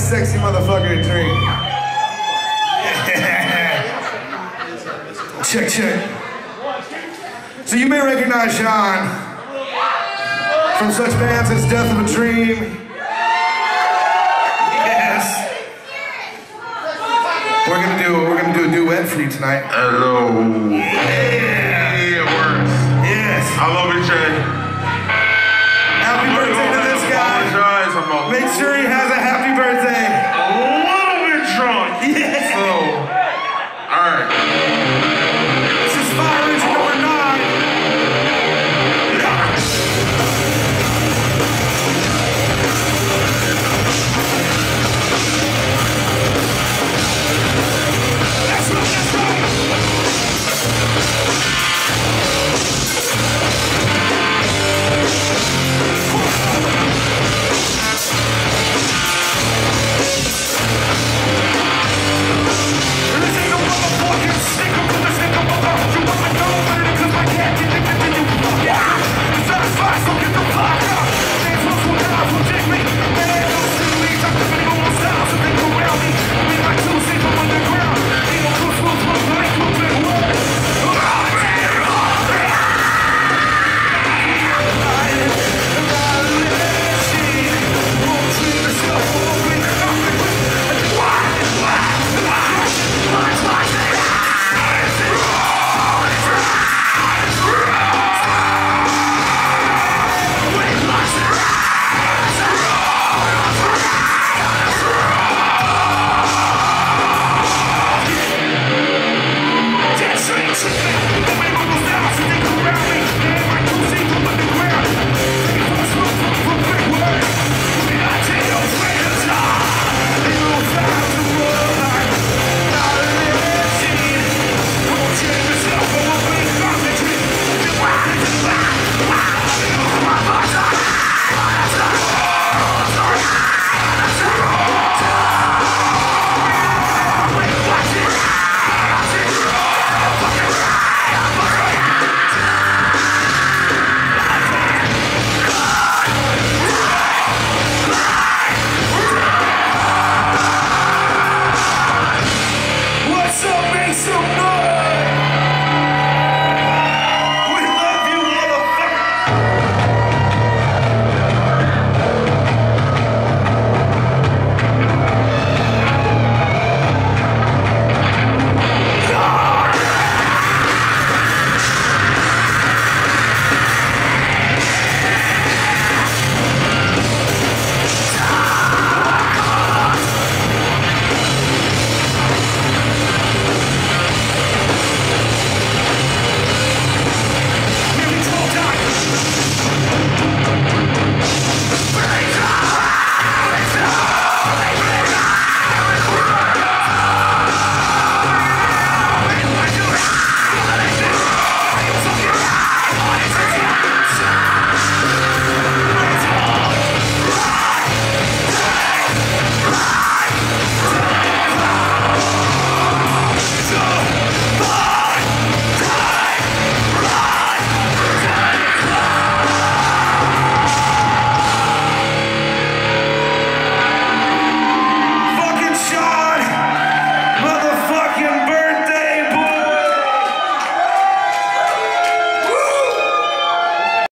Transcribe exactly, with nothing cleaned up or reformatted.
sexy motherfucker to drink. Yeah. Check, check. So you may recognize Shawn from such bands as Death of a Dream. Yes. We're gonna do we're gonna do a duet for you tonight. Hello. Yeah. It works. Yes. I love it, Jay.